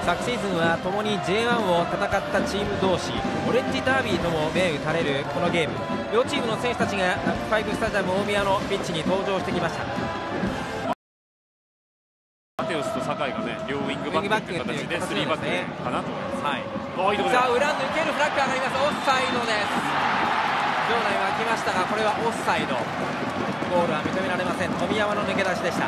昨シーズンは共に J1 を戦ったチーム同士、オレンジダービーとも銘打たれるこのゲーム、両チームの選手たちがファイブスタジアム大宮のピッチに登場してきました。 マテウスと酒井がね、両ウィングバックという形で3バックかなと思います。 はい、さあ裏抜けるフラッグ上がります。オフサイドです。場内は来ましたが、これはオフサイド、ゴールは認められません。富山の抜け出しでした。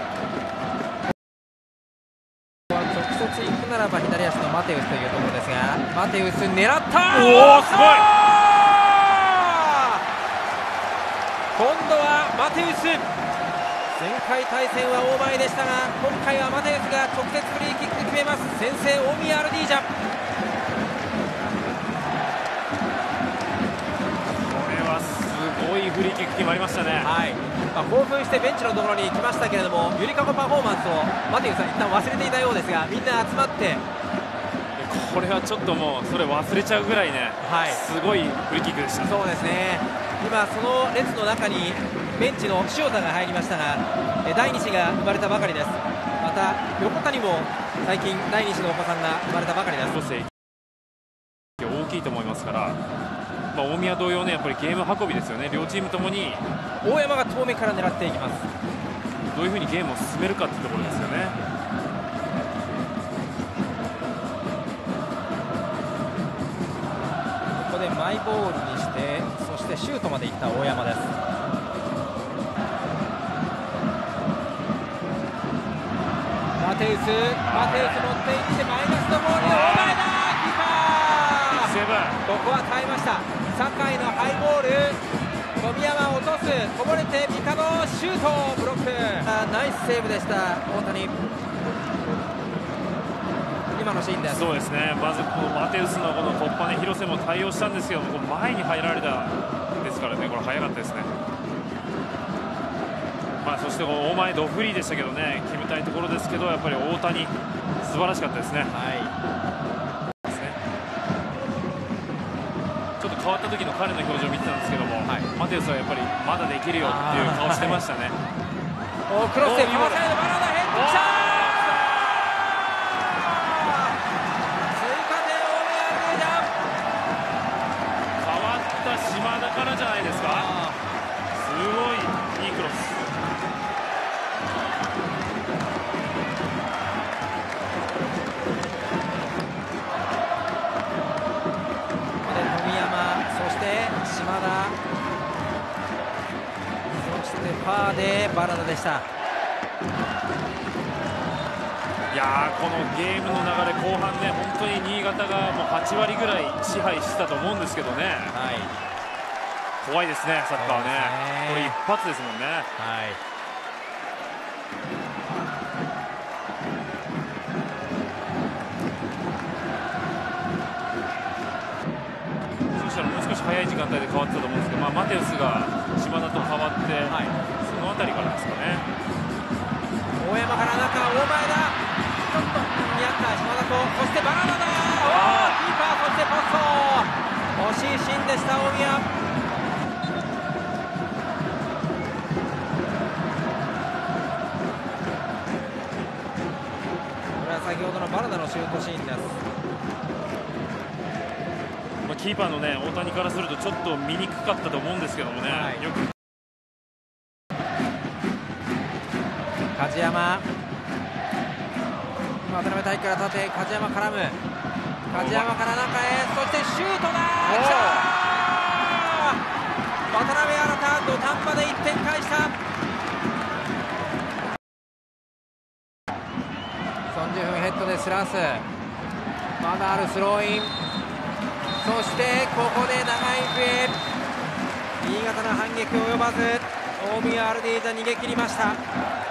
直接行くならば左足のマテウスというところですが、マテウス狙った。 おお、すごい。 今度はマテウス。前回対戦は大前でしたが、今回はマテウスが直接フリーキック決めます。先制大宮アルディージャ。 これはすごいフリーキック決まりましたね。 はい、興奮してベンチのところに来ましたけれども、ゆりかごパフォーマンスをマテウスは一旦忘れていたようですが、みんな集まって、 これはちょっともうそれ忘れちゃうぐらいね、すごいフリーキックでした。 そうですね。今その列の中にベンチの塩田が入りましたが、第2子が生まれたばかりです。また横田にも最近第2子のお子さんが生まれたばかりです。 大きいと思いますから、大宮同様ね、やっぱりゲーム運びですよね。両チームともに大山が遠目から狙っていきます。 どういうふうにゲームを進めるかというところですよね。 ここでマイボールにして、そしてシュートまでいった大山です。マテウス持っていってマイナスのボールで大前だ。キーパー、ここは耐えました。酒井のハイボール、富山落とす、こぼれて三田のシュート、ブロック。ナイスセーブでした大谷。今のシーンです。 そうですね。まずこのマテウスのこの突破ね、広瀬も対応したんですけども、前に入られたですからね、これ早かったですね。そして大前ドフリーでしたけどね、決めたいところですけど、やっぱり大谷素晴らしかったですね。ちょっと変わった時の彼の表情を見てたんですけども、マテウスはやっぱりまだできるよっていう顔してましたね。 クロスでかわされるバラーダヘッドきた。 島田からじゃないですか。すごいいいクロス。 富山、そして島田、そしてパーでバラダでした。 いやー、このゲームの流れ後半ね、本当に新潟がもう8割ぐらい支配してたと思うんですけどね。怖いですね、サッカーはね。これ一発ですもんね。そしたらもう少し早い時間帯で変わってたと思うんですけど、マテウスが島田と変わって、そのあたりからですかね。 大山から中、大前だ。ちょっと見合った島田と、そしてバナナだ。キーパー、そしてポスト。惜しいシーンでした大宮。先ほどのバラダのシュートシーンです。 キーパーのね、大谷からするとちょっと見にくかったと思うんですけどもね。よく梶山、渡辺大輝から縦、梶山絡む、梶山から中へ、そしてシュートだ。来た。渡辺新、土壇場で1点返した。30分ヘッドでスラース、まだあるスローイン、そしてここで長い笛。新潟の反撃及ばず、大宮アルディージャ逃げ切りました。